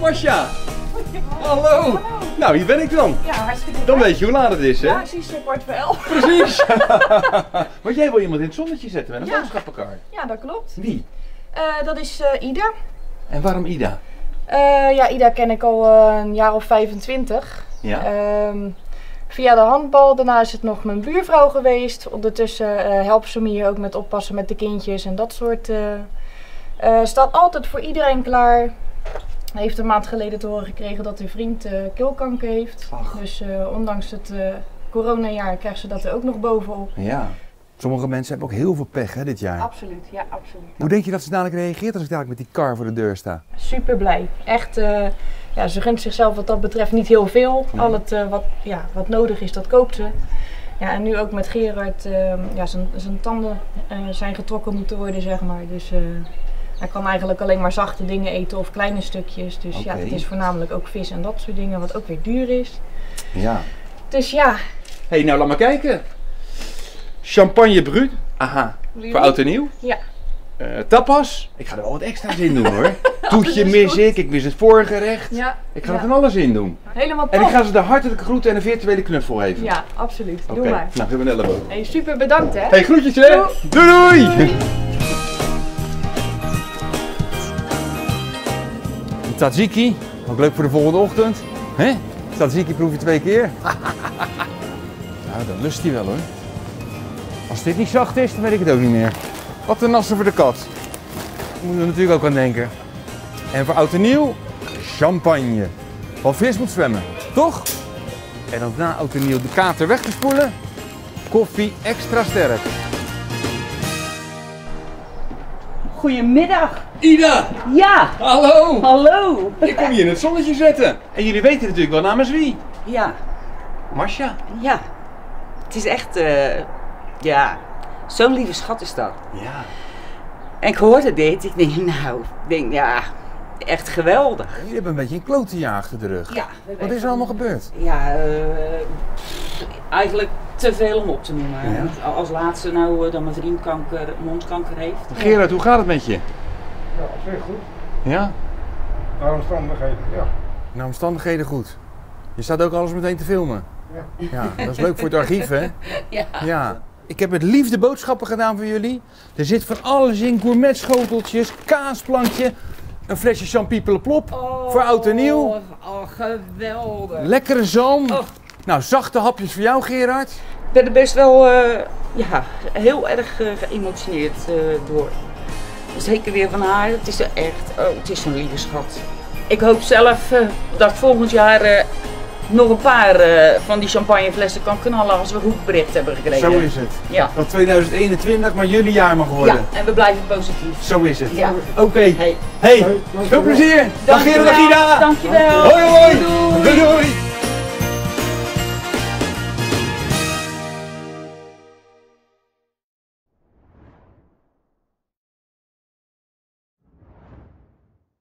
Masha! Hallo! Nou, hier ben ik dan. Ja, hartstikke leuk. Dan weet je hoe laat het is, hè? Ja, precies, 11:15. Precies! Want jij wil iemand in het zonnetje zetten met een Ja. boodschappenkar. Ja, dat klopt. Wie? Dat is Ida. En waarom Ida? Ja, Ida ken ik al een jaar of 25. Ja? Via de handbal, daarna is het nog mijn buurvrouw geweest. Ondertussen helpt ze me hier ook met oppassen met de kindjes en dat soort. Staat altijd voor iedereen klaar. Heeft een maand geleden te horen gekregen dat haar vriend keelkanker heeft. Ach. Dus ondanks het coronajaar krijgt ze dat er ook nog bovenop. Ja. Sommige mensen hebben ook heel veel pech, hè, dit jaar. Absoluut, ja, absoluut. Hoe denk je dat ze dadelijk reageert als ik dadelijk met die kar voor de deur sta? Super blij. Echt, ja, ze gunt zichzelf wat dat betreft niet heel veel. Nee. Al het wat nodig is, dat koopt ze. Ja, en nu ook met Gerard, ja, zijn tanden zijn getrokken moeten worden, zeg maar. Dus hij kan eigenlijk alleen maar zachte dingen eten of kleine stukjes. Dus ja, Oké. het is voornamelijk ook vis en dat soort dingen, wat ook weer duur is. Ja. Dus ja. Hé, nou laat maar kijken. Champagne brut. Aha. Voor oud en nieuw. Ja. Tapas. Ik ga er wel wat extra's in doen, hoor. Toetje is mis goed. ik mis het voorgerecht. Ja. Ik ga er van alles in doen. Helemaal En top. ik ga ze de hartelijke groeten en een virtuele knuffel geven. Ja, absoluut. Oké, Doe maar. nou, geef me een elleboog. Hey, super bedankt, hè. Hey, groetjes, hè. Doei doei! Tzatziki, ook leuk voor de volgende ochtend. Hè? Tzatziki proef je 2 keer. Nou, dan lust hij wel, hoor. Als dit niet zacht is, dan weet ik het ook niet meer. Wat een nassen voor de kat. Daar moeten we natuurlijk ook aan denken. En voor oud en nieuw, champagne. Want vis moet zwemmen, toch? En dan na oud en nieuw de kater weg te spoelen. Koffie extra sterk. Goedemiddag. Ida! Ja, Hallo! hallo. Ik kom je in het zonnetje zetten. En jullie weten natuurlijk wel namens wie. Ja, Masha. ja. Het is echt, ja, zo'n lieve schat is dat. Ja. En ik hoorde dit, ik denk, ja, echt geweldig. Jullie hebben een beetje een klote jaar achter de rug. Ja. Wat is er allemaal gebeurd? Ja, eigenlijk te veel om op te noemen. Ja. Als laatste nou dat mijn vriend mondkanker heeft. Gerard, hoe gaat het met je? Ja, op zich goed. Ja? Naar omstandigheden, ja. Nou, omstandigheden goed. Je staat ook alles meteen te filmen. Ja. Ja, dat is leuk voor het archief, hè? Ja. Ja. Ik heb met liefde boodschappen gedaan voor jullie. Er zit van alles in, gourmetschoteltjes, kaasplankje, een flesje champignon plop voor oud en nieuw. Oh, geweldig. Lekkere zalm. Oh. Nou, zachte hapjes voor jou, Gerard. Ik ben er best wel ja, heel erg geëmotioneerd door. Zeker weer van haar. Het is er echt, oh, het is zo'n lieve schat. Ik hoop zelf dat ik volgend jaar nog een paar van die champagneflessen kan knallen als we goed bericht hebben gekregen. Zo is het. Ja. Dat 2021 maar jullie jaar mag worden. Ja, en we blijven positief. Zo is het. Ja. Oké. Hey. Hey, veel plezier. Dag Gerard, dag Ida. Dankjewel. Hoi hoi. Doei. Doei doei.